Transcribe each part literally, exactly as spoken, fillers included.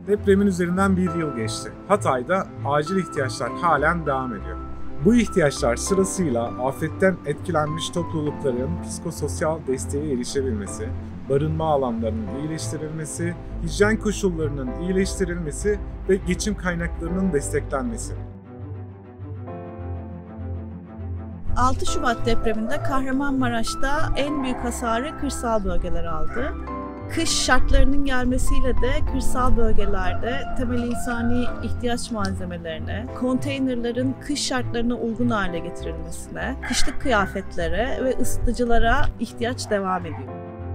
Depremin üzerinden bir yıl geçti. Hatay'da acil ihtiyaçlar halen devam ediyor. Bu ihtiyaçlar sırasıyla afetten etkilenmiş toplulukların psikososyal desteğe erişebilmesi, barınma alanlarının iyileştirilmesi, hijyen koşullarının iyileştirilmesi ve geçim kaynaklarının desteklenmesi. altı Şubat depreminde Kahramanmaraş'ta en büyük hasarı kırsal bölgeler aldı. Kış şartlarının gelmesiyle de kırsal bölgelerde temel insani ihtiyaç malzemelerine, konteynerların kış şartlarına uygun hale getirilmesine, kışlık kıyafetlere ve ısıtıcılara ihtiyaç devam ediyor.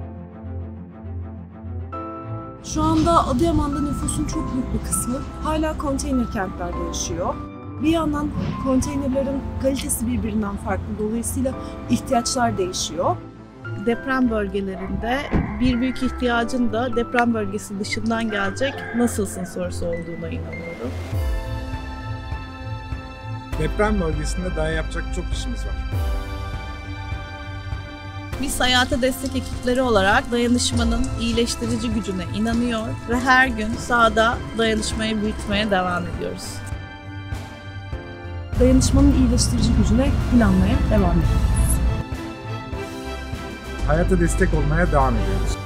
Şu anda Adıyaman'da nüfusun çok büyük bir kısmı hala konteyner kentlerde yaşıyor. Bir yandan konteynerlerin kalitesi birbirinden farklı, dolayısıyla ihtiyaçlar değişiyor. Deprem bölgelerinde bir büyük ihtiyacın da deprem bölgesi dışından gelecek nasılsın sorusu olduğuna inanıyorum. Deprem bölgesinde daha yapacak çok işimiz var. Biz hayata destek ekipleri olarak dayanışmanın iyileştirici gücüne inanıyor ve her gün sahada dayanışmayı büyütmeye devam ediyoruz. Dayanışmanın iyileştirici gücüne inanmaya devam ediyoruz. Hayata destek olmaya devam ediyoruz.